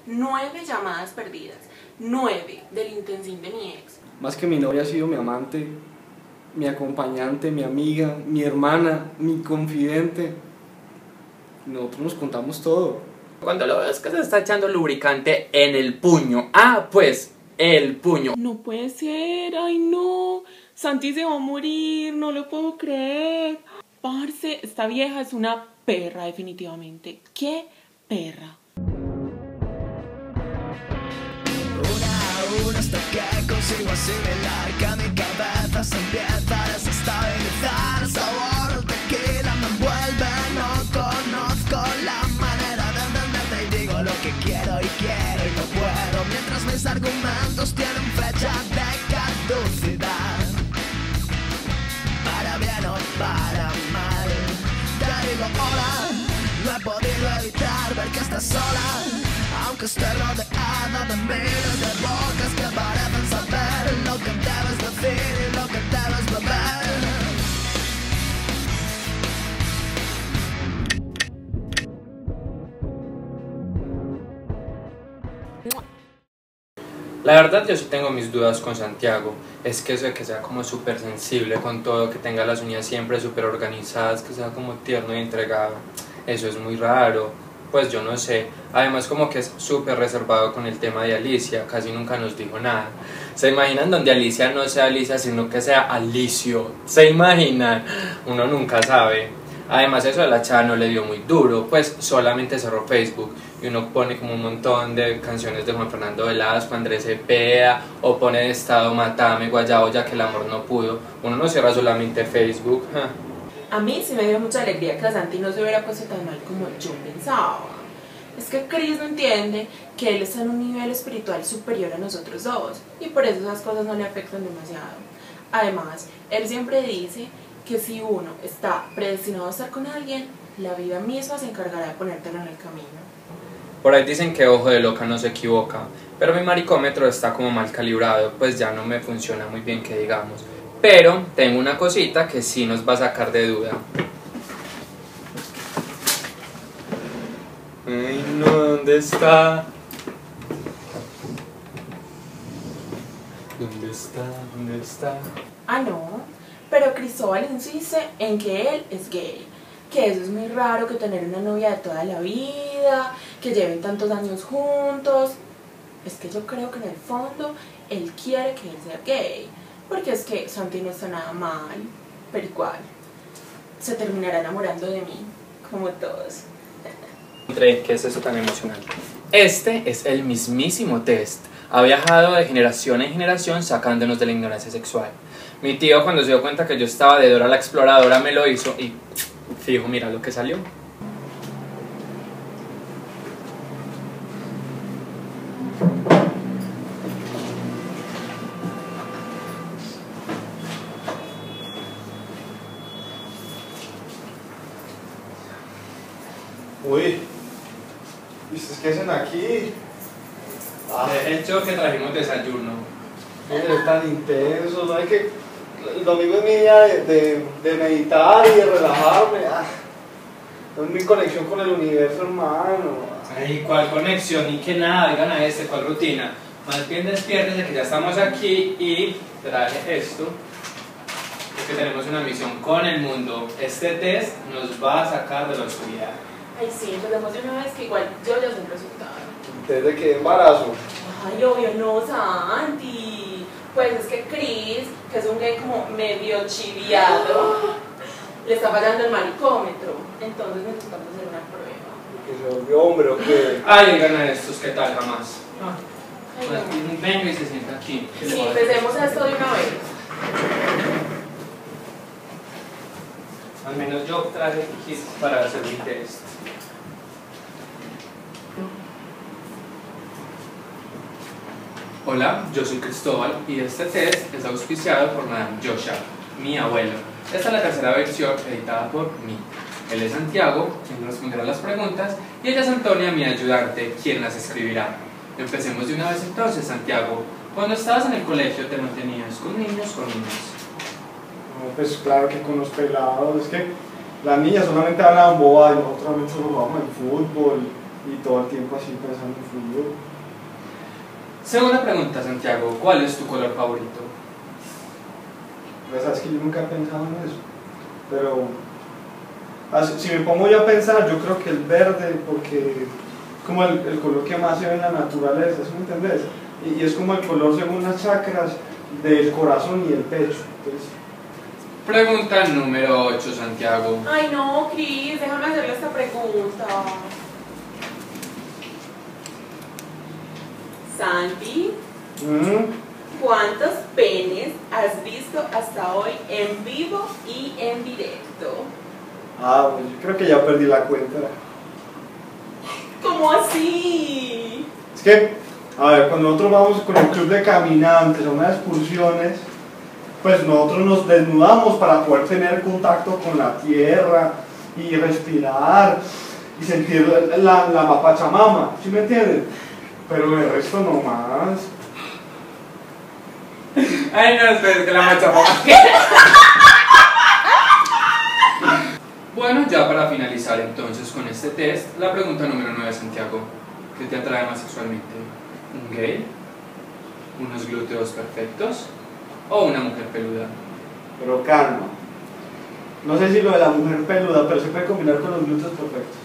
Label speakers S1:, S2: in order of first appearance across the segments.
S1: 9 llamadas perdidas, 9 del intensín de mi ex.
S2: Más que mi novia ha sido mi amante, mi acompañante, mi amiga, mi hermana, mi confidente. Nosotros nos contamos todo.
S3: Cuando lo veo es que se está echando lubricante en el puño. Ah, pues, el puño.
S1: No puede ser, ay no, Santi se va a morir, no lo puedo creer. Parce, esta vieja es una perra definitivamente. ¿Qué perra?
S4: Una hasta que consigo asimilar que mi cabeza se empieza a desestabilizar. El sabor de tequila me envuelve, no conozco la manera de entenderte y digo lo que quiero y no puedo, mientras mis argumentos tienen fecha de caducidad. Para bien o para mal, te digo hola, no he podido evitar ver que estás sola. Aunque esté rodeada de miles de bocas que parecen saber lo que debes decir y lo que debes beber.
S3: La verdad yo sí tengo mis dudas con Santiago. Es que eso de que sea como súper sensible con todo, que tenga las uñas siempre súper organizadas, que sea como tierno y entregado, eso es muy raro. Pues yo no sé, además como que es súper reservado con el tema de Alicia, casi nunca nos dijo nada. ¿Se imaginan donde Alicia no sea Alicia, sino que sea Alicio? ¿Se imaginan? Uno nunca sabe. Además eso de la chava no le dio muy duro, pues solamente cerró Facebook y uno pone como un montón de canciones de Juan Fernando Velasco, Andrés Cepeda, o pone de estado Matame, Guayabo, ya que el amor no pudo. Uno no cierra solamente Facebook.
S1: A mí sí me dio mucha alegría que a Santi no se hubiera puesto tan mal como yo pensaba. Es que Chris no entiende que él está en un nivel espiritual superior a nosotros dos y por eso esas cosas no le afectan demasiado. Además, él siempre dice que si uno está predestinado a estar con alguien, la vida misma se encargará de ponértelo en el camino.
S3: Por ahí dicen que ojo de loca no se equivoca, pero mi maricómetro está como mal calibrado, pues ya no me funciona muy bien que digamos. Pero tengo una cosita que sí nos va a sacar de duda. Ay no, ¿dónde está? ¿Dónde está? ¿Dónde está?
S1: Ah, no, pero Cristóbal insiste en que él es gay, que eso es muy raro, que tener una novia de toda la vida, que lleven tantos años juntos. Es que yo creo que en el fondo él quiere que él sea gay, porque es que Santi no está nada mal, pero igual se terminará enamorando de mí, como todos.
S3: ¿Qué es eso tan emocionante? Este es el mismísimo test. Ha viajado de generación en generación sacándonos de la ignorancia sexual. Mi tío, cuando se dio cuenta que yo estaba de Dora la Exploradora, me lo hizo y fijo, mira lo que salió.
S2: Uy, ¿y ustedes qué hacen aquí?
S3: De hecho, que trajimos desayuno.
S2: Es tan intenso, ¿sabes qué? El domingo es mi día de meditar y de relajarme. Es mi conexión con el universo, hermano.
S3: Ay, ¿cuál conexión? Ni que nada, digan a ¿cuál rutina? Más bien despiértese que ya estamos aquí y traje esto, porque tenemos una misión con el mundo. Este test nos va a sacar de la oscuridad.
S1: Ay sí, empecemos de una vez que igual yo ya sé el resultado.
S2: ¿Desde qué embarazo?
S1: Ay, obvio no, Santi. Pues es que Chris, que es un gay como medio chiviado, le está fallando el maricómetro. Entonces necesitamos hacer una prueba.
S2: ¿Que se volvió hombre o qué?
S3: Ay, digan a estos, ¿qué tal jamás?
S1: Ay,
S3: Más
S1: no.
S3: bien, venga y se sienta aquí. ¿Qué le
S1: Sí,
S3: pasa?
S1: empecemos esto de una vez.
S3: Al menos yo traje kits para hacer mi test. Hola, yo soy Cristóbal y este test es auspiciado por Madame Joshua, mi abuelo. Esta es la tercera versión editada por mí. Él es Santiago, quien responderá las preguntas, y ella es Antonia, mi ayudante, quien las escribirá. Empecemos de una vez entonces, Santiago. Cuando estabas en el colegio, ¿te mantenías con niños o con niñas?
S2: No, pues claro que con los pelados, es que las niñas solamente hablaban bobadas y nosotros solamente solo jugábamos en fútbol. y todo el tiempo así pensando en frío.
S3: Segunda pregunta, Santiago, ¿cuál es tu color favorito?
S2: Pues sabes que yo nunca he pensado en eso, pero si me pongo yo a pensar, yo creo que el verde, porque es como el color que más se ve en la naturaleza, ¿sí me entendés? Y es como el color según las chakras del corazón y el pecho. Entonces,
S3: Pregunta número 8, Santiago.
S1: Ay no, Cris, déjame hacerle esta pregunta. Santi, ¿cuántos penes has visto hasta hoy en vivo y en directo?
S2: pues yo creo que ya perdí la cuenta.
S1: ¿Cómo así?
S2: Es que, a ver, cuando nosotros vamos con el club de caminantes a unas excursiones, pues nosotros nos desnudamos para poder tener contacto con la tierra y respirar y sentir la Pachamama, ¿sí me entienden? Pero el resto no más.
S3: Ay, no, espera, que la Pachamama. Bueno, ya para finalizar entonces con este test, la pregunta número 9, Santiago. ¿Qué te atrae más sexualmente? ¿Un gay? ¿Unos glúteos perfectos? ¿O una mujer peluda?
S2: Pero calma. No sé si lo de la mujer peluda, pero se puede combinar con los glúteos perfectos.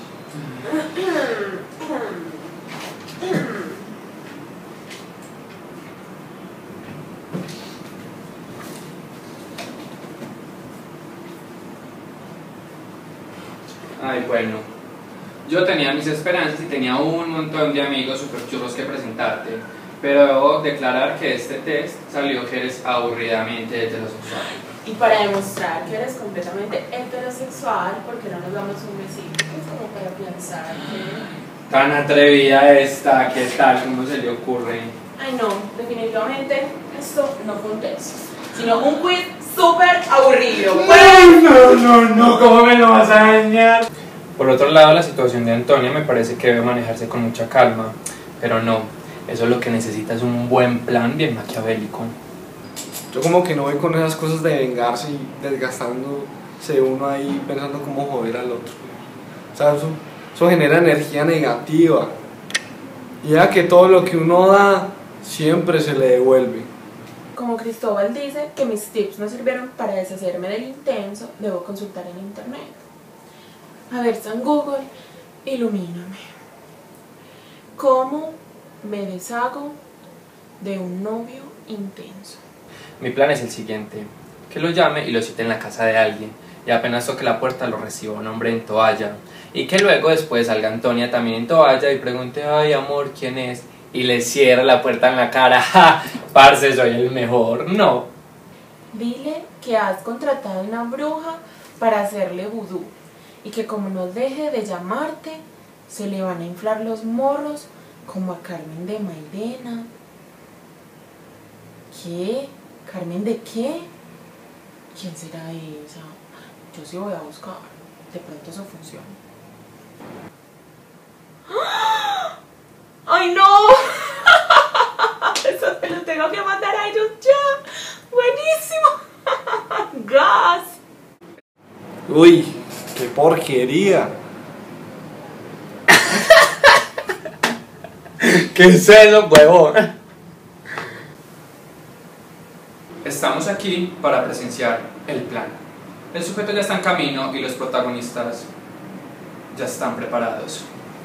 S3: Ay, bueno. Yo tenía mis esperanzas y tenía un montón de amigos super churros que presentarte. Pero debo declarar que este test salió que eres aburridamente heterosexual.
S1: Y para demostrar que eres completamente heterosexual, ¿por qué no nos damos un besito? Es como para pensar que...
S3: Tan atrevida esta, ¿qué tal? ¿Cómo se le ocurre?
S1: Ay no, definitivamente esto no fue un test, sino un quiz súper aburrido.
S3: ¡Ay, no! ¿Cómo me lo vas a dañar? Por otro lado, la situación de Antonia me parece que debe manejarse con mucha calma. Pero no, eso es lo que necesita, es un buen plan bien maquiavélico.
S2: Yo como que no voy con esas cosas de vengarse y desgastándose uno ahí pensando cómo joder al otro. O sea, eso genera energía negativa. Y ya que todo lo que uno da siempre se le devuelve.
S1: Como Cristóbal dice que mis tips no sirvieron para deshacerme del intenso, debo consultar en internet. A ver, San Google, ilumíname. ¿Cómo me deshago de un novio intenso?
S3: Mi plan es el siguiente, que lo llame y lo cite en la casa de alguien, y apenas toque la puerta lo reciba un hombre en toalla, y que luego después salga Antonia también en toalla y pregunte, ay amor, ¿quién es? Y le cierre la puerta en la cara, ¡ja! Parce, soy el mejor, no.
S1: Dile que has contratado una bruja para hacerle vudú, y que como no deje de llamarte, se le van a inflar los morros como a Carmen de Mairena. ¿Qué? ¿Carmen de qué? ¿Quién será esa? Yo sí voy a buscar. De pronto eso funciona. ¡Ay, no! Eso te lo tengo que mandar a ellos ya. ¡Buenísimo! ¡Gas!
S2: Uy, qué porquería.
S3: ¿Qué es eso, huevón? Estamos aquí para presenciar el plan. El sujeto ya está en camino y los protagonistas ya están preparados.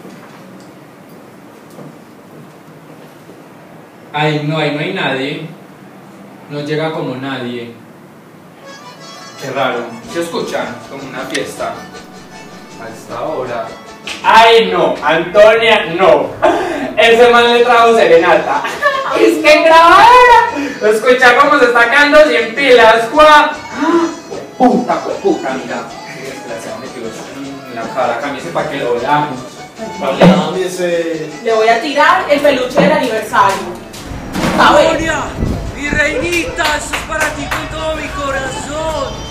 S3: Ahí no hay nadie. No llega como nadie. Qué raro. ¿Se escuchan? Como una fiesta. A esta hora. ¡Ay, no! Antonia, no. Ese man le trajo serenata. Es que grabadora. Escucha cómo se está quedando sin pilas, ¡guau! Puta, mira. Desgraciado, me quedó en la cara. Cámbiese para que lo veamos.
S1: Le voy a tirar el peluche del aniversario. A ver.
S5: Antonia, mi reinita, eso es para ti con todo mi corazón.